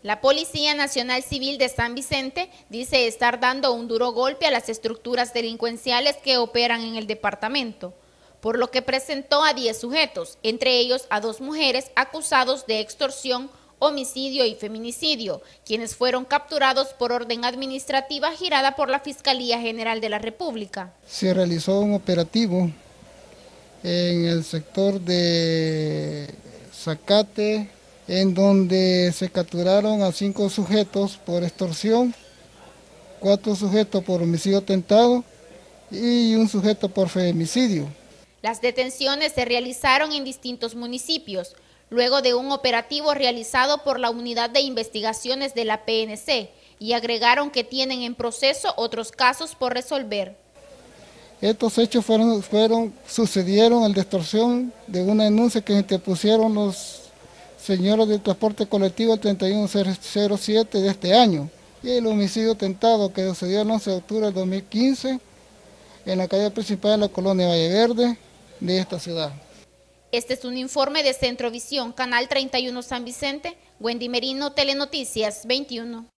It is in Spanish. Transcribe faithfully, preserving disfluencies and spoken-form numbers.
La Policía Nacional Civil de San Vicente dice estar dando un duro golpe a las estructuras delincuenciales que operan en el departamento, por lo que presentó a diez sujetos, entre ellos a dos mujeres acusados de extorsión, homicidio y feminicidio, quienes fueron capturados por orden administrativa girada por la Fiscalía General de la República. Se realizó un operativo en el sector de Zacate, en donde se capturaron a cinco sujetos por extorsión, cuatro sujetos por homicidio tentado y un sujeto por femicidio. Las detenciones se realizaron en distintos municipios, luego de un operativo realizado por la Unidad de Investigaciones de la P N C, y agregaron que tienen en proceso otros casos por resolver. Estos hechos fueron, fueron, sucedieron al de extorsión de una denuncia que interpusieron los señores del transporte colectivo el treinta y uno cero siete de este año, y el homicidio tentado que sucedió el once de octubre del dos mil quince en la calle principal de la colonia Valle Verde de esta ciudad. Este es un informe de Centrovisión, Canal treinta y uno San Vicente, Wendy Merino, Telenoticias veintiuno.